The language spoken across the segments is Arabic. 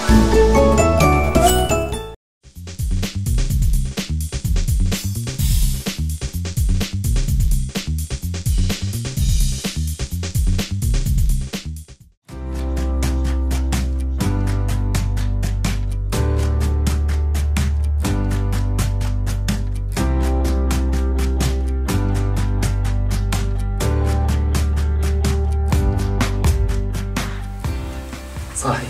صاحي.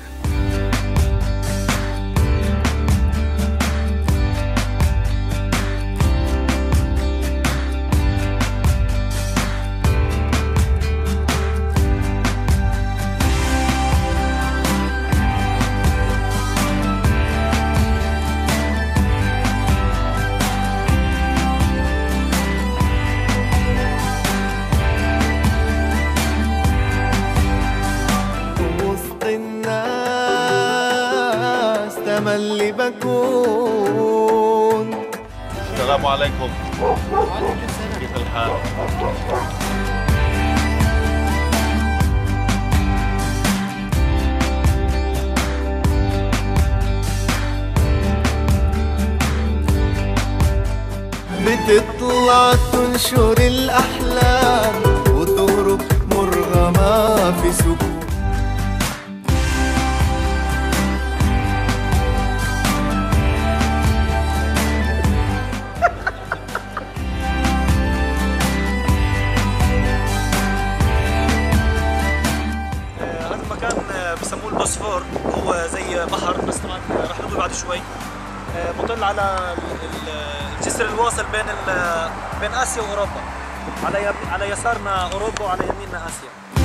اللي بكون. السلام عليكم. كيف الحال؟ بتطلع تنشر الأحلام وتهرب مرغمة في سكون. بسموه البوسفور، هو زي بحر بس طبعا رح نقول بعد شوي. مطل على الجسر الواصل بين اسيا واوروبا. على يسارنا اوروبا وعلى يميننا اسيا.